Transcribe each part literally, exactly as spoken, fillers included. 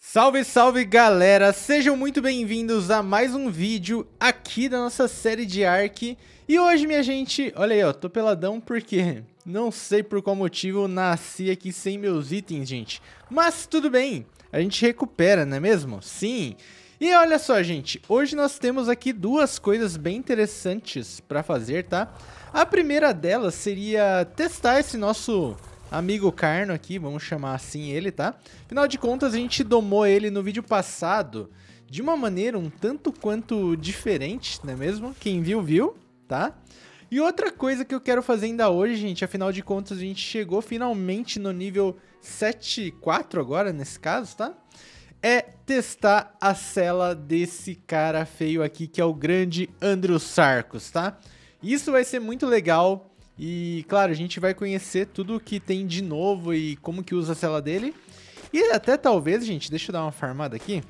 Salve, salve galera, sejam muito bem-vindos a mais um vídeo aqui da nossa série de Ark. E hoje, minha gente, olha aí, ó, tô peladão porque não sei por qual motivo eu nasci aqui sem meus itens, gente. Mas tudo bem, a gente recupera, não é mesmo? Sim. E olha só, gente, hoje nós temos aqui duas coisas bem interessantes pra fazer, tá? A primeira delas seria testar esse nosso amigo Carno aqui, vamos chamar assim ele, tá? Afinal de contas, a gente domou ele no vídeo passado de uma maneira um tanto quanto diferente, não é mesmo? Quem viu, viu, tá? E outra coisa que eu quero fazer ainda hoje, gente, afinal de contas, a gente chegou finalmente no nível sete quatro agora, nesse caso, tá? É testar a cela desse cara feio aqui, que é o grande Andrewsarchus, tá? Isso vai ser muito legal. E, claro, a gente vai conhecer tudo o que tem de novo e como que usa a cela dele. E até talvez, gente, deixa eu dar uma farmada aqui.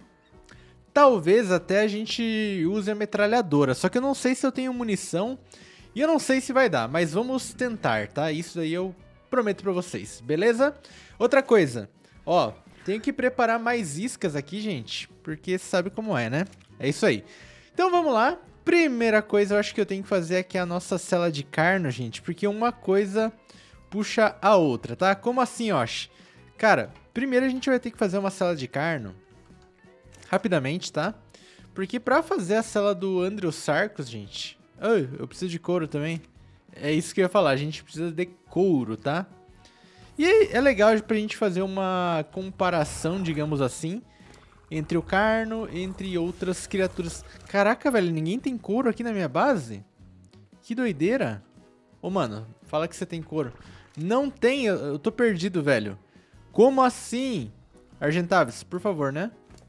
Talvez até a gente use a metralhadora. Só que eu não sei se eu tenho munição e eu não sei se vai dar. Mas vamos tentar, tá? Isso aí eu prometo pra vocês, beleza? Outra coisa, ó, tenho que preparar mais iscas aqui, gente. Porque sabe como é, né? É isso aí. Então vamos lá. Primeira coisa, eu acho que eu tenho que fazer aqui a nossa cela de Carno, gente, porque uma coisa puxa a outra, tá? Como assim, Yoshi? Cara, primeiro a gente vai ter que fazer uma cela de Carno rapidamente, tá? Porque pra fazer a cela do Andrewsarchus, gente... Oh, eu preciso de couro também. É isso que eu ia falar, a gente precisa de couro, tá? E é legal pra gente fazer uma comparação, digamos assim, entre o Carno, entre outras criaturas. Caraca, velho, ninguém tem couro aqui na minha base? Que doideira. Ô, mano, fala que você tem couro. Não tem, eu, eu tô perdido, velho. Como assim? Argentavis, por favor, né?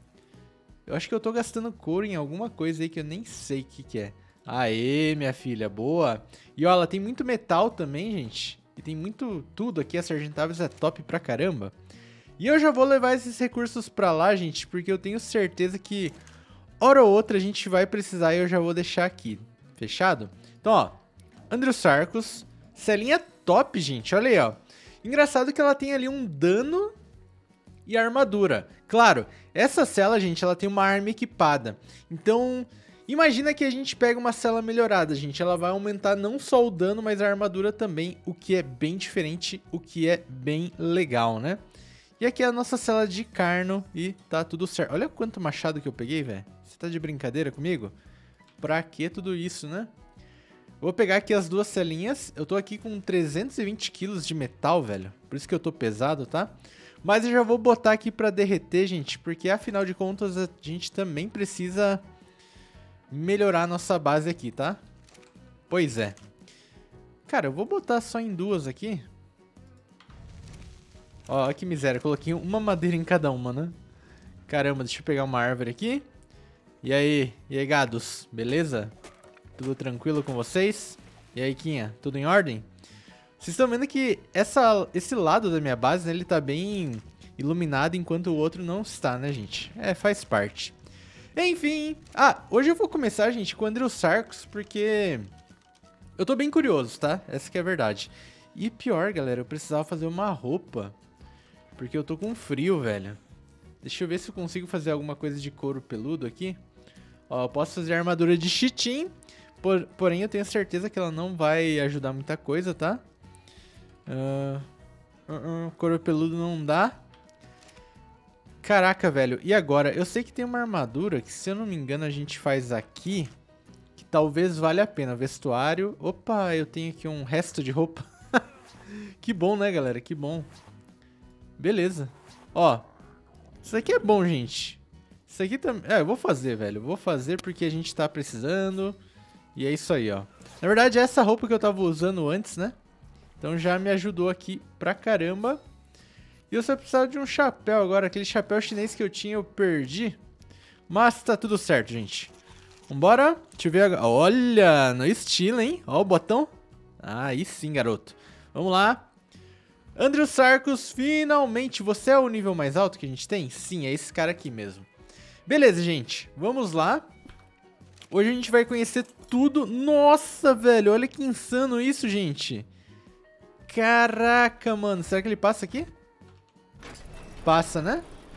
Eu acho que eu tô gastando couro em alguma coisa aí que eu nem sei o que que é. Aê, minha filha, boa. E ó, ela tem muito metal também, gente. E tem muito tudo aqui, essa Argentavis é top pra caramba. E eu já vou levar esses recursos pra lá, gente, porque eu tenho certeza que hora ou outra a gente vai precisar e eu já vou deixar aqui. Fechado? Então, ó, Andrewsarchus, celinha top, gente, olha aí, ó. Engraçado que ela tem ali um dano e armadura. Claro, essa cela, gente, ela tem uma arma equipada. Então, imagina que a gente pega uma cela melhorada, gente. Ela vai aumentar não só o dano, mas a armadura também, o que é bem diferente, o que é bem legal, né? E aqui é a nossa cela de Carno e tá tudo certo. Olha quanto machado que eu peguei, velho. Você tá de brincadeira comigo? Pra que tudo isso, né? Vou pegar aqui as duas celinhas. Eu tô aqui com trezentos e vinte quilos de metal, velho. Por isso que eu tô pesado, tá? Mas eu já vou botar aqui pra derreter, gente. Porque afinal de contas a gente também precisa melhorar a nossa base aqui, tá? Pois é. Cara, eu vou botar só em duas aqui. Ó, que miséria, coloquei uma madeira em cada uma, né? Caramba, deixa eu pegar uma árvore aqui. E aí, e aí, gados, beleza? Tudo tranquilo com vocês? E aí, Quinha, tudo em ordem? Vocês estão vendo que essa, esse lado da minha base, né, ele tá bem iluminado, enquanto o outro não está, né, gente? É, faz parte. Enfim, ah, hoje eu vou começar, gente, com o Andrewsarchus, porque eu tô bem curioso, tá? Essa que é a verdade. E pior, galera, eu precisava fazer uma roupa, porque eu tô com frio, velho. Deixa eu ver se eu consigo fazer alguma coisa de couro peludo aqui. Ó, eu posso fazer armadura de chitim, por, porém eu tenho certeza que ela não vai ajudar muita coisa, tá? Uh, uh, uh, couro peludo não dá. Caraca, velho. E agora? Eu sei que tem uma armadura que, se eu não me engano, a gente faz aqui, que talvez valha a pena. Vestuário. Opa, eu tenho aqui um resto de roupa. Que bom, né, galera? Que bom. Beleza. Ó, isso aqui é bom, gente. Isso aqui também... É, eu vou fazer, velho. Eu vou fazer porque a gente tá precisando. E é isso aí, ó. Na verdade, é essa roupa que eu tava usando antes, né? Então já me ajudou aqui pra caramba. E eu só precisava de um chapéu agora. Aquele chapéu chinês que eu tinha, eu perdi. Mas tá tudo certo, gente. Vambora. Deixa eu ver agora. Olha, no estilo, hein? Ó o botão. Ah, aí sim, garoto. Vamos lá. Andrewsarchus, finalmente, você é o nível mais alto que a gente tem? Sim, é esse cara aqui mesmo. Beleza, gente, vamos lá. Hoje a gente vai conhecer tudo. Nossa, velho, olha que insano isso, gente. Caraca, mano, será que ele passa aqui? Passa, né?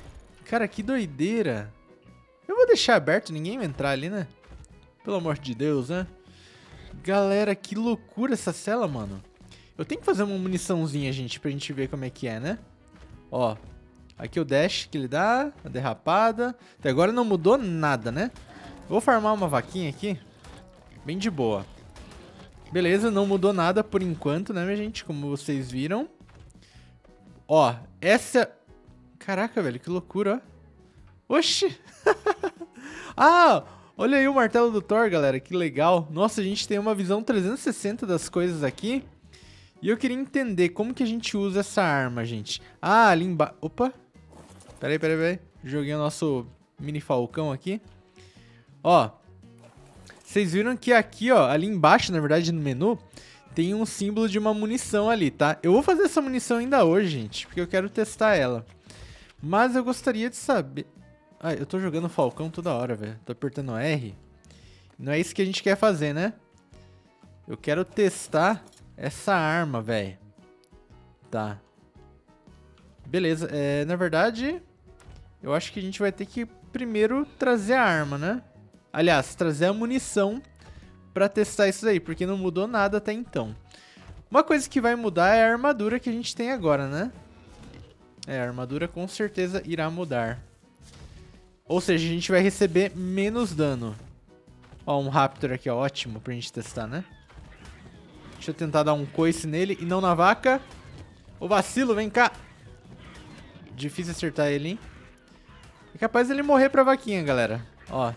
Cara, que doideira. Eu vou deixar aberto, ninguém vai entrar ali, né? Pelo amor de Deus, né? Galera, que loucura essa cela, mano. Eu tenho que fazer uma muniçãozinha, gente, pra gente ver como é que é, né? Ó, aqui o dash que ele dá, a derrapada. Até agora não mudou nada, né? Vou farmar uma vaquinha aqui. Bem de boa. Beleza, não mudou nada por enquanto, né, minha gente? Como vocês viram. Ó, essa... Caraca, velho, que loucura, ó. Oxi! Ah, olha aí o martelo do Thor, galera, que legal. Nossa, a gente tem uma visão trezentos e sessenta das coisas aqui. E eu queria entender como que a gente usa essa arma, gente. Ah, ali embaixo... Opa! Peraí, peraí, peraí. Joguei o nosso mini falcão aqui. Ó. Vocês viram que aqui, ó, ali embaixo, na verdade, no menu, tem um símbolo de uma munição ali, tá? Eu vou fazer essa munição ainda hoje, gente, porque eu quero testar ela. Mas eu gostaria de saber... Ah, eu tô jogando Falcão toda hora, velho. Tô apertando R. Não é isso que a gente quer fazer, né? Eu quero testar essa arma, velho. Tá. Beleza. É, na verdade, eu acho que a gente vai ter que primeiro trazer a arma, né? Aliás, trazer a munição pra testar isso aí, porque não mudou nada até então. Uma coisa que vai mudar é a armadura que a gente tem agora, né? É, a armadura com certeza irá mudar. Ou seja, a gente vai receber menos dano. Ó, um Raptor aqui, ó, ótimo pra gente testar, né? Deixa eu tentar dar um coice nele e não na vaca. Ô vacilo, vem cá. Difícil acertar ele, hein? É capaz dele morrer pra vaquinha, galera. Ó.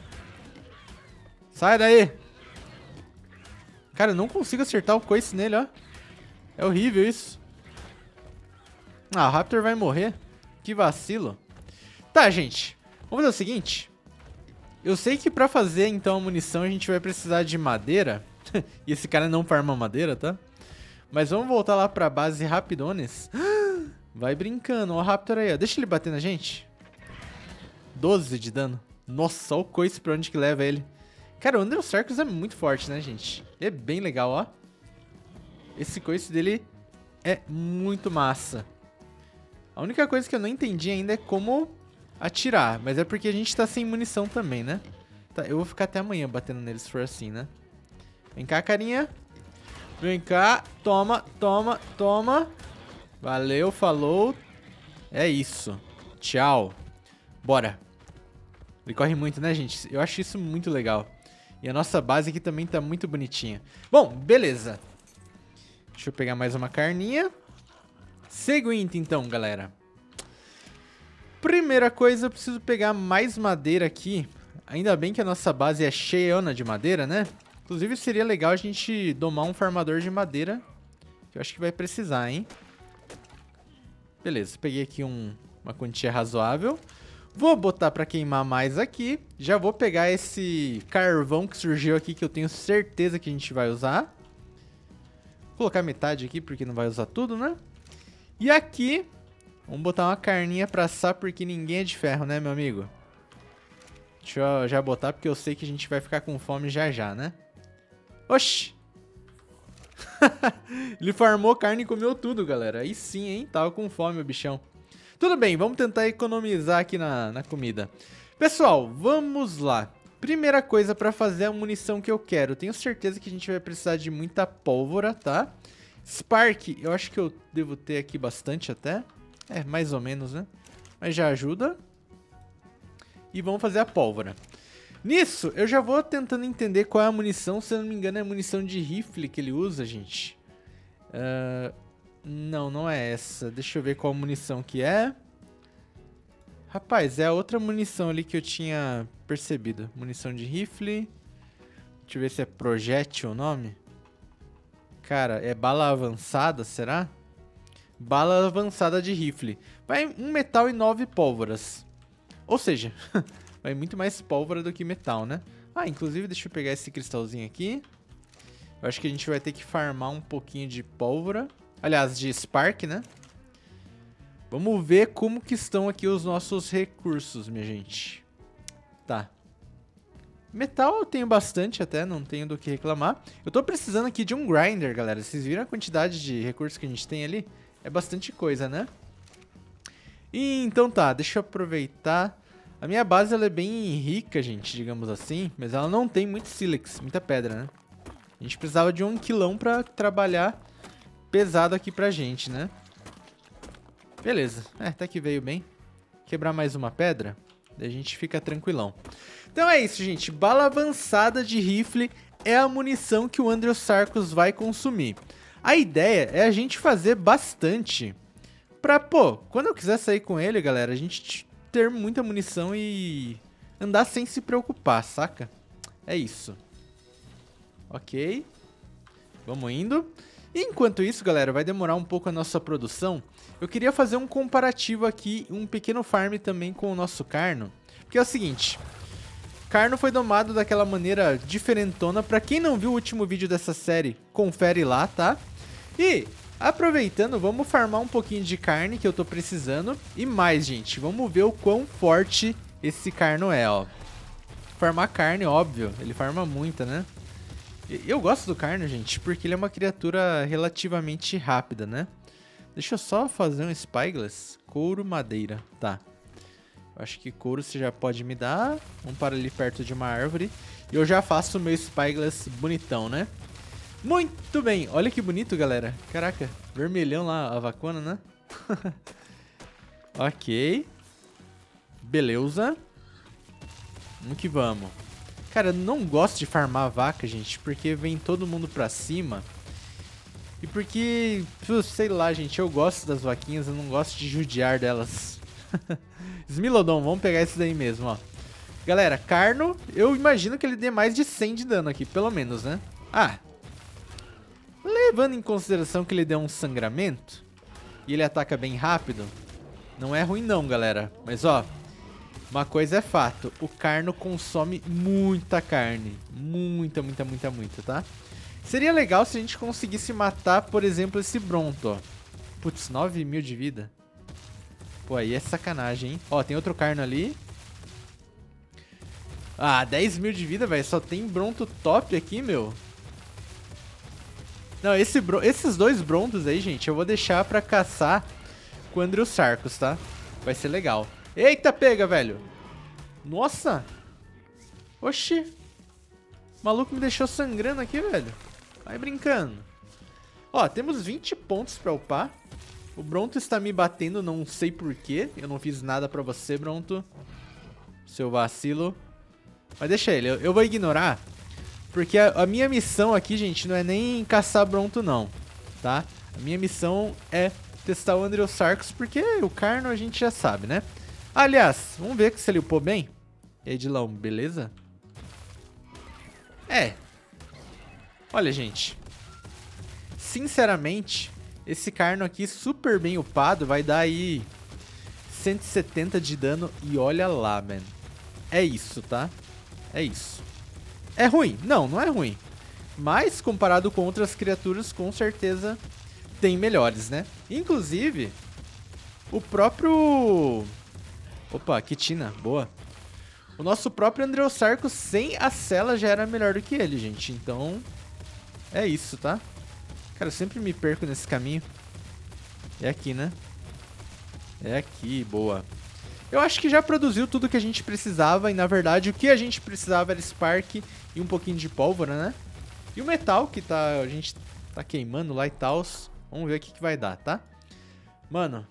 Sai daí. Cara, eu não consigo acertar o coice nele, ó. É horrível isso. Ah, o Raptor vai morrer. Que vacilo. Tá, gente. Vamos fazer o seguinte. Eu sei que pra fazer, então, a munição, a gente vai precisar de madeira. E esse cara não farma madeira, tá? Mas vamos voltar lá pra base rapidones. Vai brincando. Ó o Raptor aí, ó. Deixa ele bater na gente. doze de dano. Nossa, olha o coice pra onde que leva ele. Cara, o Under Circus é muito forte, né, gente? É bem legal, ó. Esse coice dele é muito massa. A única coisa que eu não entendi ainda é como atirar. Mas é porque a gente tá sem munição também, né? Tá, eu vou ficar até amanhã batendo neles se for assim, né? Vem cá, carinha. Vem cá. Toma, toma, toma. Valeu, falou. É isso. Tchau. Bora. Ele corre muito, né, gente? Eu acho isso muito legal. E a nossa base aqui também tá muito bonitinha. Bom, beleza. Deixa eu pegar mais uma carninha. Seguinte, então, galera. Primeira coisa, eu preciso pegar mais madeira aqui. Ainda bem que a nossa base é cheiona de madeira, né? Inclusive, seria legal a gente domar um farmador de madeira. Que eu acho que vai precisar, hein? Beleza, peguei aqui um, uma quantia razoável. Vou botar pra queimar mais aqui. Já vou pegar esse carvão que surgiu aqui, que eu tenho certeza que a gente vai usar. Vou colocar metade aqui, porque não vai usar tudo, né? E aqui, vamos botar uma carninha pra assar, porque ninguém é de ferro, né, meu amigo? Deixa eu já botar, porque eu sei que a gente vai ficar com fome já já, né? Oxi! Ele farmou carne e comeu tudo, galera. Aí sim, hein? Tava com fome o bichão. Tudo bem, vamos tentar economizar aqui na, na comida. Pessoal, vamos lá. Primeira coisa pra fazer a munição que eu quero. Tenho certeza que a gente vai precisar de muita pólvora, tá? Spark, eu acho que eu devo ter aqui bastante até. É, mais ou menos, né? Mas já ajuda. E vamos fazer a pólvora. Nisso, eu já vou tentando entender qual é a munição. Se eu não me engano, é a munição de rifle que ele usa, gente. Uh, não, não é essa. Deixa eu ver qual munição que é. Rapaz, é a outra munição ali que eu tinha percebido. Munição de rifle. Deixa eu ver se é projétil o nome. Cara, é bala avançada, será? Bala avançada de rifle. Vai um metal e nove pólvoras. Ou seja, vai muito mais pólvora do que metal, né? Ah, inclusive, deixa eu pegar esse cristalzinho aqui. Eu acho que a gente vai ter que farmar um pouquinho de pólvora. Aliás, de Spark, né? Vamos ver como que estão aqui os nossos recursos, minha gente. Tá. Metal eu tenho bastante até, não tenho do que reclamar. Eu tô precisando aqui de um grinder, galera. Vocês viram a quantidade de recursos que a gente tem ali? É bastante coisa, né? E, então tá, deixa eu aproveitar. A minha base ela é bem rica, gente, digamos assim. Mas ela não tem muito sílex, muita pedra, né? A gente precisava de um quilão pra trabalhar pesado aqui pra gente, né? Beleza, é, até que veio bem. Quebrar mais uma pedra, daí a gente fica tranquilão. Então é isso, gente. Bala avançada de rifle é a munição que o Andreossarcus vai consumir. A ideia é a gente fazer bastante pra, pô, quando eu quiser sair com ele, galera, a gente ter muita munição e andar sem se preocupar, saca? É isso. Ok. Vamos indo. E enquanto isso, galera, vai demorar um pouco a nossa produção. Eu queria fazer um comparativo aqui, um pequeno farm também com o nosso Carno. Porque é o seguinte, Carno foi domado daquela maneira diferentona. Pra quem não viu o último vídeo dessa série, confere lá, tá? E, aproveitando, vamos farmar um pouquinho de carne que eu tô precisando. E mais, gente, vamos ver o quão forte esse Carno é, ó. Farmar carne, óbvio, ele farma muita, né? Eu gosto do Carno, gente, porque ele é uma criatura relativamente rápida, né? Deixa eu só fazer um Spyglass. Couro, madeira. Tá. Eu acho que couro você já pode me dar. Vamos para ali perto de uma árvore. E eu já faço o meu Spyglass bonitão, né? Muito bem. Olha que bonito, galera. Caraca, vermelhão lá, a vacuna, né? Ok. Beleza. Vamos que vamos. Cara, eu não gosto de farmar vaca, gente, porque vem todo mundo pra cima. E porque, sei lá, gente, eu gosto das vaquinhas, eu não gosto de judiar delas. Smilodon, vamos pegar esse daí mesmo, ó. Galera, Carno, eu imagino que ele dê mais de cem de dano aqui, pelo menos, né? Ah, levando em consideração que ele deu um sangramento e ele ataca bem rápido, não é ruim não, galera. Mas, ó, uma coisa é fato, o Carno consome muita carne. Muita, muita, muita, muita, tá? Seria legal se a gente conseguisse matar, por exemplo, esse Bronto, ó. Putz, nove mil de vida. Pô, aí é sacanagem, hein? Ó, tem outro Carno ali. Ah, dez mil de vida, velho. Só tem Bronto top aqui, meu. Não, esse, esses dois Brontos aí, gente, eu vou deixar pra caçar com o Andreossarcus, tá? Vai ser legal. Eita, pega, velho. Nossa. Oxi. O maluco me deixou sangrando aqui, velho. Vai brincando. Ó, temos vinte pontos pra upar. O Bronto está me batendo, não sei porquê. Eu não fiz nada pra você, Bronto. Seu vacilo. Mas deixa ele, eu, eu vou ignorar. Porque a, a minha missão aqui, gente, não é nem caçar Bronto, não. Tá? A minha missão é testar o Andreossarcus, porque o Carno a gente já sabe, né? Aliás, vamos ver se ele upou bem. E aí, Edilão, beleza? É. Olha, gente. Sinceramente, esse Carno aqui super bem upado vai dar aí cento e setenta de dano. E olha lá, man. É isso, tá? É isso. É ruim? Não, não é ruim. Mas, comparado com outras criaturas, com certeza tem melhores, né? Inclusive, o próprio... Opa, Quitina, boa. O nosso próprio Andreossarcus sem a cela já era melhor do que ele, gente. Então, é isso, tá? Cara, eu sempre me perco nesse caminho. É aqui, né? É aqui, boa. Eu acho que já produziu tudo que a gente precisava. E, na verdade, o que a gente precisava era Spark e um pouquinho de pólvora, né? E o metal que tá, a gente tá queimando lá e tal. Vamos ver o que, que vai dar, tá? Mano.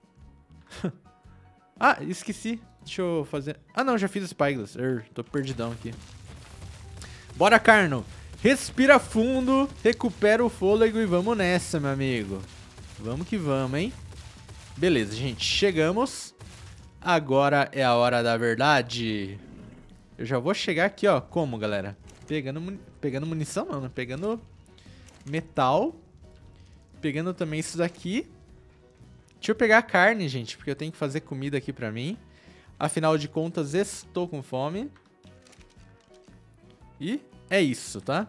Ah, esqueci. Deixa eu fazer... Ah, não, já fiz o Spyglass. Er, tô perdidão aqui. Bora, Carno. Respira fundo, recupera o fôlego e vamos nessa, meu amigo. Vamos que vamos, hein? Beleza, gente. Chegamos. Agora é a hora da verdade. Eu já vou chegar aqui, ó. Como, galera? Pegando, muni... Pegando munição, não, né? Pegando metal. Pegando também isso daqui. Deixa eu pegar a carne, gente, porque eu tenho que fazer comida aqui pra mim. Afinal de contas, estou com fome. E é isso, tá?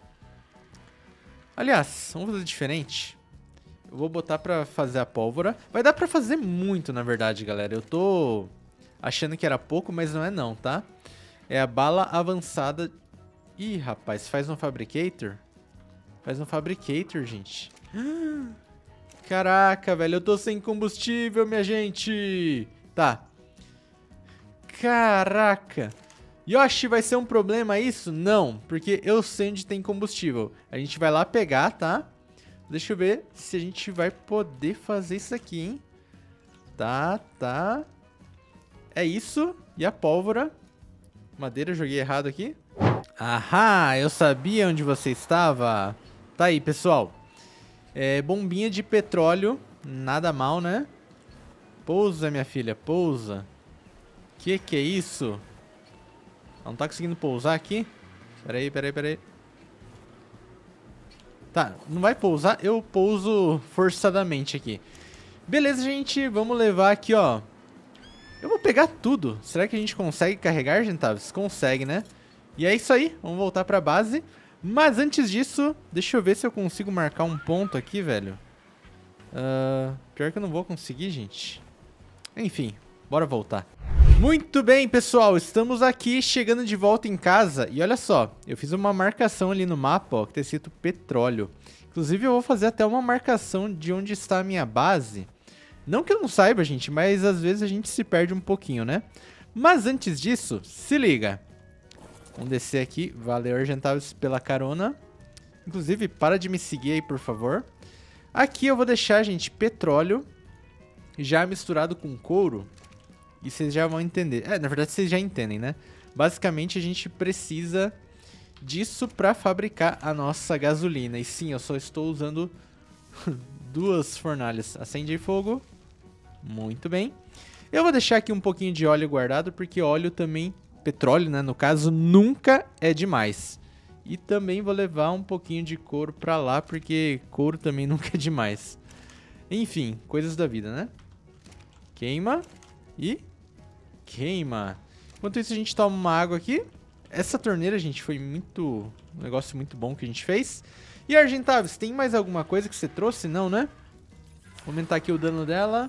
Aliás, vamos fazer diferente. Eu vou botar pra fazer a pólvora. Vai dar pra fazer muito, na verdade, galera. Eu tô achando que era pouco, mas não é não, tá? É a bala avançada. Ih, rapaz, faz um fabricator? Faz um fabricator, gente. Caraca, velho, eu tô sem combustível, minha gente. Tá. Caraca. Yoshi, vai ser um problema isso? Não, porque eu sei onde tem combustível. A gente vai lá pegar, tá? Deixa eu ver se a gente vai poder fazer isso aqui, hein? Tá, tá. É isso. E a pólvora. Madeira, eu joguei errado aqui. Ahá, eu sabia onde você estava. Tá aí, pessoal. É, bombinha de petróleo. Nada mal, né? Pousa, minha filha, pousa. Que que é isso? Não tá conseguindo pousar aqui? Peraí, peraí, peraí. Tá, não vai pousar? Eu pouso forçadamente aqui. Beleza, gente, vamos levar aqui, ó. Eu vou pegar tudo. Será que a gente consegue carregar, Gentavis? Consegue, né? E é isso aí, vamos voltar pra base. Mas antes disso, deixa eu ver se eu consigo marcar um ponto aqui, velho. Uh, pior que eu não vou conseguir, gente. Enfim, bora voltar. Muito bem, pessoal, estamos aqui chegando de volta em casa. E olha só, eu fiz uma marcação ali no mapa, ó, que tá escrito petróleo. Inclusive eu vou fazer até uma marcação de onde está a minha base. Não que eu não saiba, gente, mas às vezes a gente se perde um pouquinho, né? Mas antes disso, se liga. Vamos descer aqui. Valeu, Argentavis, pela carona. Inclusive, para de me seguir aí, por favor. Aqui eu vou deixar, gente, petróleo já misturado com couro. E vocês já vão entender. É, na verdade, vocês já entendem, né? Basicamente, a gente precisa disso para fabricar a nossa gasolina. E sim, eu só estou usando duas fornalhas. Acende aí fogo. Muito bem. Eu vou deixar aqui um pouquinho de óleo guardado, porque óleo também, petróleo, né, no caso, nunca é demais. E também vou levar um pouquinho de couro pra lá, porque couro também nunca é demais. Enfim, coisas da vida, né? Queima e queima. Enquanto isso, a gente toma uma água aqui. Essa torneira, gente, foi muito... um negócio muito bom que a gente fez. E, Argentavis, tem mais alguma coisa que você trouxe? Não, né? Vou aumentar aqui o dano dela.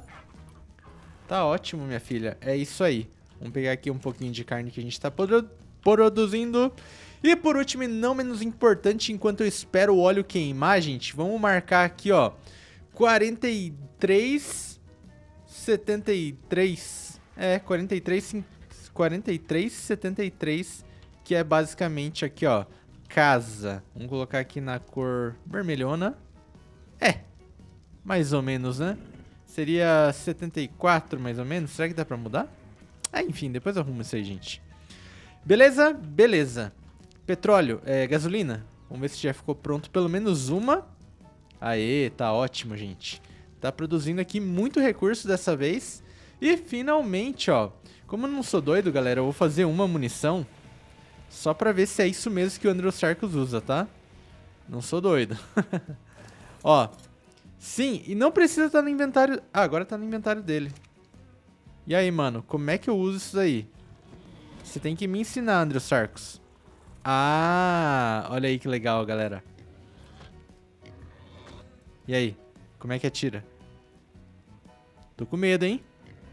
Tá ótimo, minha filha. É isso aí. Vamos pegar aqui um pouquinho de carne que a gente tá produ produzindo. E por último, e não menos importante, enquanto eu espero o óleo queimar, gente, vamos marcar aqui, ó, quarenta e três, setenta e três. É, quarenta e três, quarenta e três, setenta e três, que é basicamente aqui, ó, casa. Vamos colocar aqui na cor vermelhona. É, mais ou menos, né? Seria setenta e quatro, mais ou menos. Será que dá pra mudar? Ah, enfim, depois eu arrumo isso aí, gente. Beleza? Beleza. Petróleo, é, gasolina. Vamos ver se já ficou pronto pelo menos uma. Aê, tá ótimo, gente. Tá produzindo aqui muito recurso dessa vez. E finalmente, ó, como eu não sou doido, galera, eu vou fazer uma munição só pra ver se é isso mesmo que o Andrewsarchus usa, tá? Não sou doido. Ó, sim, e não precisa estar no inventário... Ah, agora tá no inventário dele. E aí, mano, como é que eu uso isso daí? Você tem que me ensinar, Andrewsarchus. Ah, olha aí que legal, galera. E aí, como é que atira? Tô com medo, hein?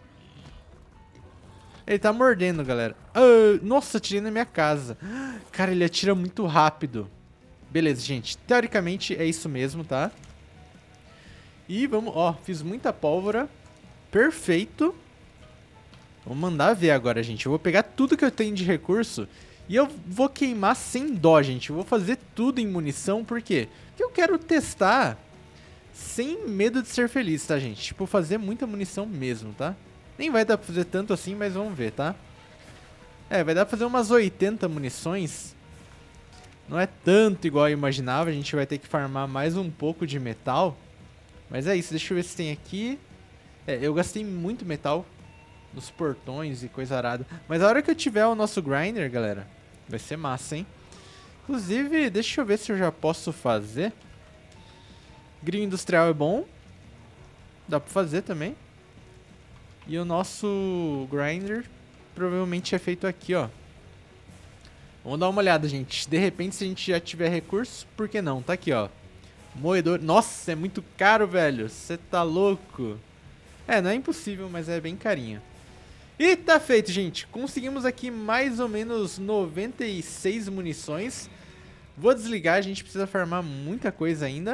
Ele tá mordendo, galera. Ah, nossa, atirei na minha casa. Cara, ele atira muito rápido. Beleza, gente. Teoricamente é isso mesmo, tá? E vamos... Ó, fiz muita pólvora. Perfeito. Vamos mandar ver agora, gente. Eu vou pegar tudo que eu tenho de recurso e eu vou queimar sem dó, gente. Eu vou fazer tudo em munição. Por quê? Porque eu quero testar sem medo de ser feliz, tá, gente? Tipo, fazer muita munição mesmo, tá? Nem vai dar pra fazer tanto assim, mas vamos ver, tá? É, vai dar pra fazer umas oitenta munições. Não é tanto igual eu imaginava. A gente vai ter que farmar mais um pouco de metal. Mas é isso, deixa eu ver se tem aqui. É, eu gastei muito metal nos portões e coisa arada. Mas a hora que eu tiver o nosso grinder, galera, vai ser massa, hein? Inclusive, deixa eu ver se eu já posso fazer. Grill industrial é bom. Dá pra fazer também. E o nosso grinder provavelmente é feito aqui, ó. Vamos dar uma olhada, gente. De repente, se a gente já tiver recurso, por que não? Tá aqui, ó. Moedor. Nossa, é muito caro, velho. Você tá louco. É, não é impossível, mas é bem carinho. E tá feito, gente. Conseguimos aqui mais ou menos noventa e seis munições. Vou desligar, a gente precisa farmar muita coisa ainda.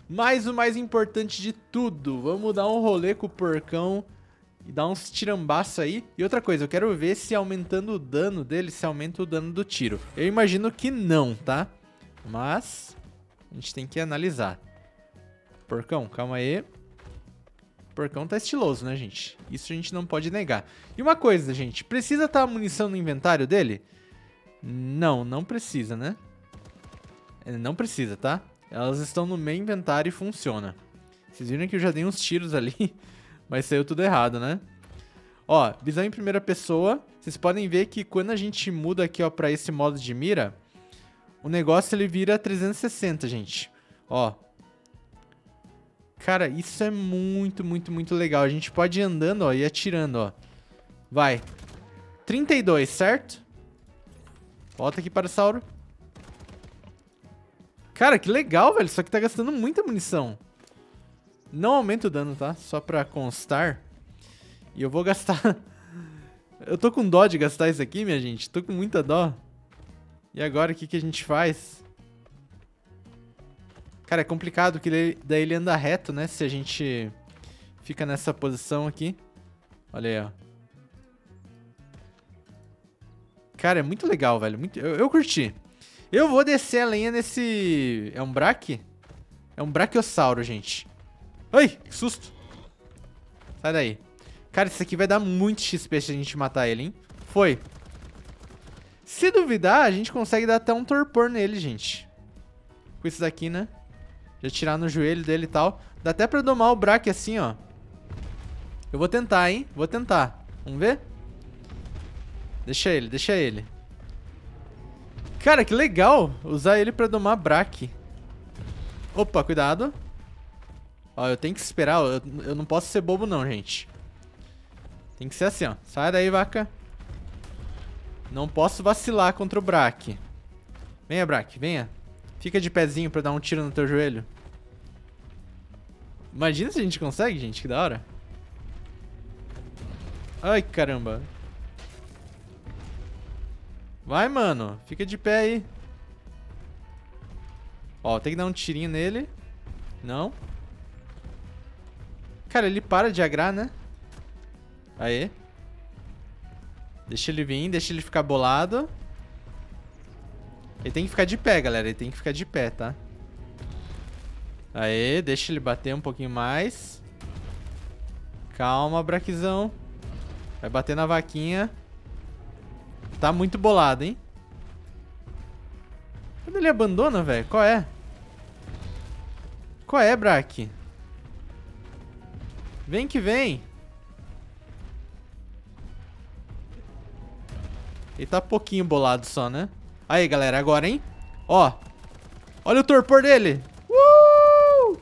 Mas o mais importante de tudo, vamos dar um rolê com o porcão e dar uns tirambaço aí. E outra coisa, eu quero ver se aumentando o dano dele, se aumenta o dano do tiro. Eu imagino que não, tá? Mas a gente tem que analisar. Porcão, calma aí. O porcão tá estiloso, né, gente? Isso a gente não pode negar. E uma coisa, gente, precisa estar a munição no inventário dele? Não, não precisa, né? Não precisa, tá? Elas estão no meu inventário e funciona. Vocês viram que eu já dei uns tiros ali, mas saiu tudo errado, né? Ó, visão em primeira pessoa. Vocês podem ver que quando a gente muda aqui, ó, pra esse modo de mira, o negócio ele vira trezentos e sessenta, gente. Ó. Cara, isso é muito, muito, muito legal. A gente pode ir andando, ó, e atirando, ó. Vai. trinta e dois, certo? Volta aqui para o Sauro. Cara, que legal, velho. Só que tá gastando muita munição. Não aumenta o dano, tá? Só pra constar. E eu vou gastar... eu tô com dó de gastar isso aqui, minha gente. Tô com muita dó. E agora, o que, que a gente faz? Cara, é complicado, que ele... daí ele anda reto, né? Se a gente fica nessa posição aqui. Olha aí, ó. Cara, é muito legal, velho. Muito... Eu, eu curti. Eu vou descer a lenha nesse... É um braque? É um braquiossauro, gente. Ai, que susto. Sai daí. Cara, isso aqui vai dar muito X P se a gente matar ele, hein? Foi. Se duvidar, a gente consegue dar até um torpor nele, gente. Com isso daqui, né? Já tirar no joelho dele e tal. Dá até pra domar o braque assim, ó. Eu vou tentar, hein? Vou tentar. Vamos ver? Deixa ele, deixa ele. Cara, que legal usar ele pra domar braque. Opa, cuidado. Ó, eu tenho que esperar. Eu, eu não posso ser bobo não, gente. Tem que ser assim, ó. Sai daí, vaca. Não posso vacilar contra o braque. Venha, braque, venha. Fica de pezinho pra dar um tiro no teu joelho. Imagina se a gente consegue, gente. Que da hora. Ai, caramba. Vai, mano. Fica de pé aí. Ó, tem que dar um tirinho nele. Não. Cara, ele para de agrar, né? Aê. Deixa ele vir, deixa ele ficar bolado. Ele tem que ficar de pé, galera. Ele tem que ficar de pé, tá? Aê, deixa ele bater um pouquinho mais. Calma, braquizão. Vai bater na vaquinha. Tá muito bolado, hein? Quando ele abandona, velho? Qual é? Qual é, Braque? Vem que vem. Ele tá pouquinho bolado só, né? Aí, galera, agora, hein? Ó. Olha o torpor dele. Uh!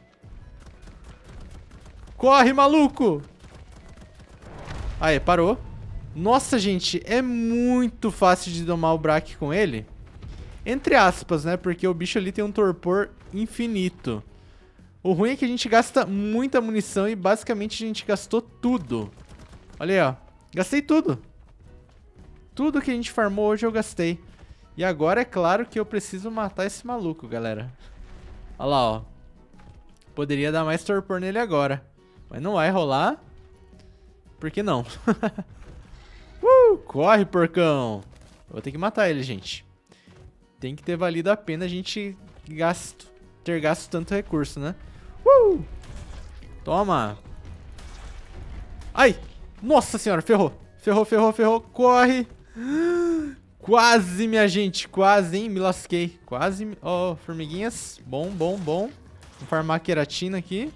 Corre, maluco. Aí, parou. Nossa, gente, é muito fácil de domar o Braque com ele. Entre aspas, né? Porque o bicho ali tem um torpor infinito. O ruim é que a gente gasta muita munição e basicamente a gente gastou tudo. Olha aí, ó. Gastei tudo. Tudo que a gente farmou hoje eu gastei. E agora é claro que eu preciso matar esse maluco, galera. Olha lá, ó. Poderia dar mais torpor nele agora. Mas não vai rolar. Por que não? uh, corre, porcão. Eu vou ter que matar ele, gente. Tem que ter valido a pena a gente gasto, ter gasto tanto recurso, né? Uh! Toma. Ai. Nossa senhora, ferrou. Ferrou, ferrou, ferrou. Corre. Quase, minha gente. Quase, hein? Me lasquei. Quase. Ó, oh, formiguinhas. Bom, bom, bom. Vou farmar queratina aqui.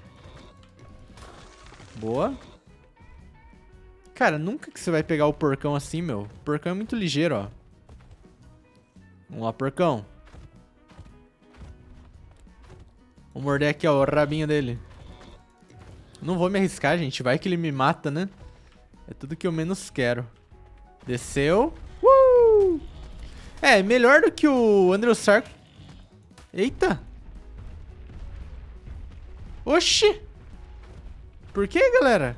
Boa. Cara, nunca que você vai pegar o porcão assim, meu. O porcão é muito ligeiro, ó. Vamos lá, porcão. Vou morder aqui, ó, o rabinho dele. Não vou me arriscar, gente. Vai que ele me mata, né? É tudo que eu menos quero. Desceu. Uh! É, melhor do que o Andrew Sark. Eita. Oxi. Por que, galera?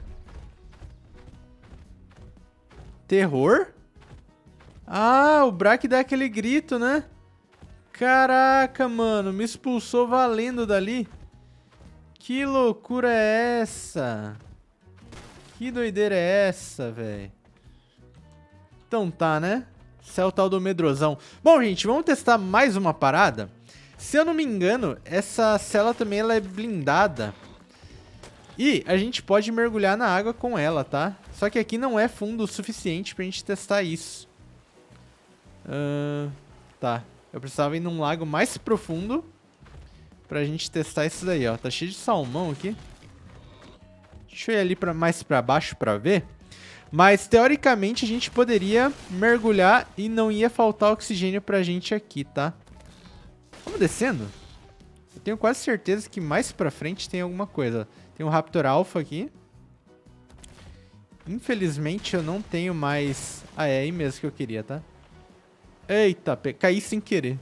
Terror? Ah, o Braque dá aquele grito, né? Caraca, mano, me expulsou valendo dali. Que loucura é essa? Que doideira é essa, velho? Então tá, né? Esse é o tal do medrosão. Bom, gente, vamos testar mais uma parada. Se eu não me engano, essa cela também ela é blindada. E a gente pode mergulhar na água com ela, tá? Só que aqui não é fundo o suficiente pra gente testar isso. Uh, tá. Eu precisava ir num lago mais profundo pra gente testar isso daí, ó. Tá cheio de salmão aqui. Deixa eu ir ali pra, mais pra baixo pra ver. Mas, teoricamente, a gente poderia mergulhar e não ia faltar oxigênio pra gente aqui, tá? Vamos descendo? Eu tenho quase certeza que mais pra frente tem alguma coisa. Tem um Raptor Alpha aqui. Infelizmente, eu não tenho mais... Ah, é aí mesmo que eu queria, tá? Eita, caí sem querer.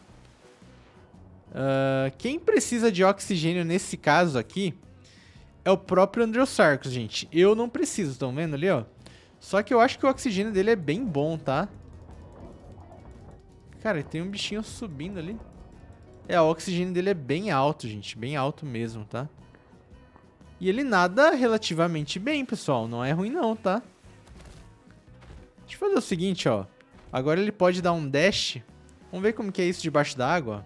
Uh, quem precisa de oxigênio nesse caso aqui é o próprio Andreossarcus, gente. Eu não preciso, estão vendo ali, ó? Só que eu acho que o oxigênio dele é bem bom, tá? Cara, tem um bichinho subindo ali. É, o oxigênio dele é bem alto, gente. Bem alto mesmo, tá? E ele nada relativamente bem, pessoal. Não é ruim não, tá? Deixa eu fazer o seguinte, ó. Agora ele pode dar um dash. Vamos ver como que é isso debaixo d'água.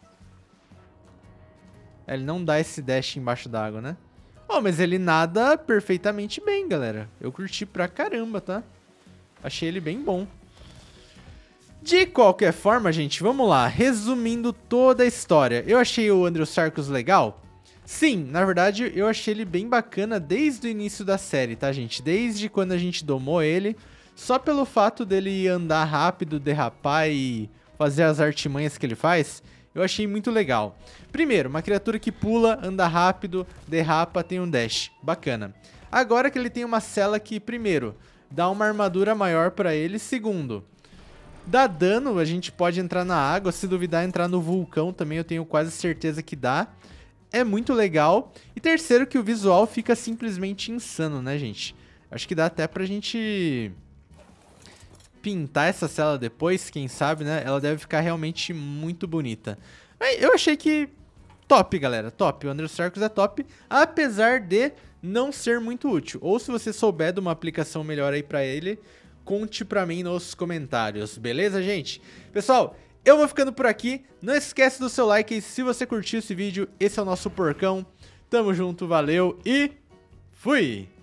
É, ele não dá esse dash embaixo d'água, né? Oh, mas ele nada perfeitamente bem, galera. Eu curti pra caramba, tá? Achei ele bem bom. De qualquer forma, gente, vamos lá. Resumindo toda a história. Eu achei o Andreossarcus legal? Sim, na verdade, eu achei ele bem bacana desde o início da série, tá, gente? Desde quando a gente domou ele. Só pelo fato dele andar rápido, derrapar e fazer as artimanhas que ele faz, eu achei muito legal. Primeiro, uma criatura que pula, anda rápido, derrapa, tem um dash. Bacana. Agora que ele tem uma cela que, primeiro, dá uma armadura maior pra ele. Segundo, dá dano, a gente pode entrar na água. Se duvidar, entrar no vulcão também, eu tenho quase certeza que dá. É muito legal. E terceiro, que o visual fica simplesmente insano, né, gente? Acho que dá até pra gente pintar essa cela depois, quem sabe, né? Ela deve ficar realmente muito bonita. Eu achei que top, galera, top. O Andreossarcus é top, apesar de não ser muito útil. Ou se você souber de uma aplicação melhor aí pra ele, conte pra mim nos comentários, beleza, gente? Pessoal, eu vou ficando por aqui. Não esquece do seu like se você curtiu esse vídeo. Esse é o nosso porcão. Tamo junto, valeu e fui!